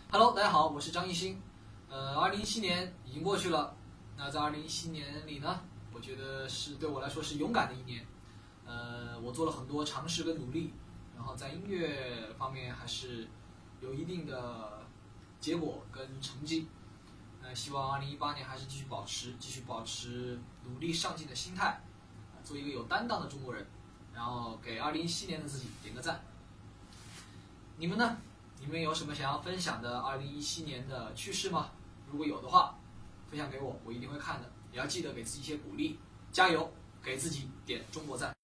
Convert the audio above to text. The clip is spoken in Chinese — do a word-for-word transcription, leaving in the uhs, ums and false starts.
Hello， 大家好，我是张艺兴。呃，二零一七年已经过去了，那在二零一七年里呢，我觉得是对我来说是勇敢的一年。呃，我做了很多尝试跟努力，然后在音乐方面还是有一定的结果跟成绩。呃，希望二零一八年还是继续保持，继续保持努力上进的心态，做一个有担当的中国人，然后给二零一七年的自己点个赞。你们呢？你们有什么想要分享的二零一七年的趣事吗？如果有的话，分享给我，我一定会看的。也要记得给自己一些鼓励，加油，给自己点中国赞。